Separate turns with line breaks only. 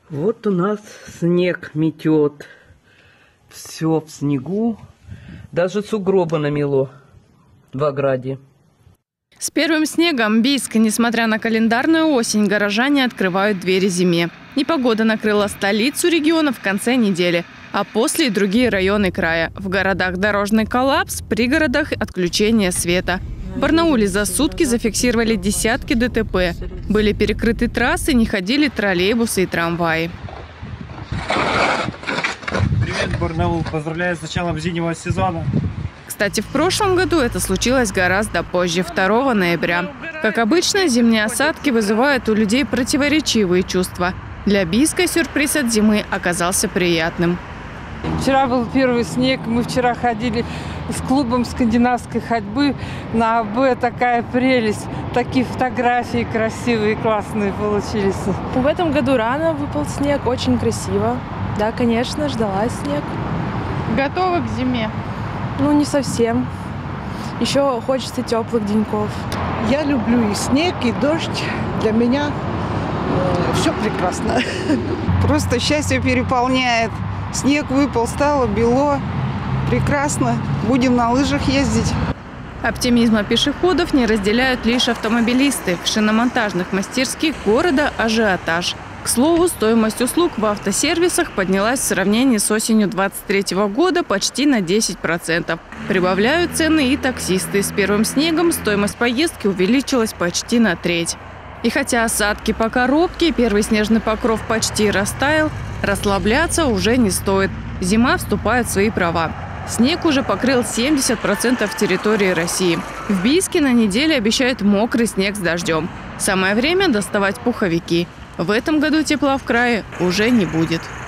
Вот у нас снег метет. Все в снегу. Даже сугробы намело в ограде.
С первым снегом Бийск, несмотря на календарную осень, горожане открывают двери зиме. Непогода накрыла столицу региона в конце недели, а после и другие районы края. В городах дорожный коллапс, в пригородах отключение света. В Барнауле за сутки зафиксировали десятки ДТП. Были перекрыты трассы, не ходили троллейбусы и трамваи.
Привет, Барнаул! Поздравляю с началом зимнего сезона.
Кстати, в прошлом году это случилось гораздо позже, 2 ноября. Как обычно, зимние осадки вызывают у людей противоречивые чувства. Для Бийска сюрприз от зимы оказался приятным.
Вчера был первый снег. Мы вчера ходили с клубом скандинавской ходьбы на АБ. Такая прелесть. Такие фотографии красивые, классные получились.
В этом году рано выпал снег, очень красиво. Да, конечно, ждала снег.
Готовы к зиме?
Ну, не совсем. Еще хочется теплых деньков.
Я люблю и снег, и дождь. Для меня все прекрасно.
Просто счастье переполняет. Снег выпал, стало бело. Прекрасно. Будем на лыжах ездить.
Оптимизма пешеходов не разделяют лишь автомобилисты. В шиномонтажных мастерских города ажиотаж. К слову, стоимость услуг в автосервисах поднялась в сравнении с осенью 2023 года почти на 10%. Прибавляют цены и таксисты. С первым снегом стоимость поездки увеличилась почти на треть. И хотя осадки пока робкие, первый снежный покров почти растаял, расслабляться уже не стоит. Зима вступает в свои права. Снег уже покрыл 70% территории России. В Бийске на неделе обещают мокрый снег с дождем. Самое время доставать пуховики. В этом году тепла в крае уже не будет.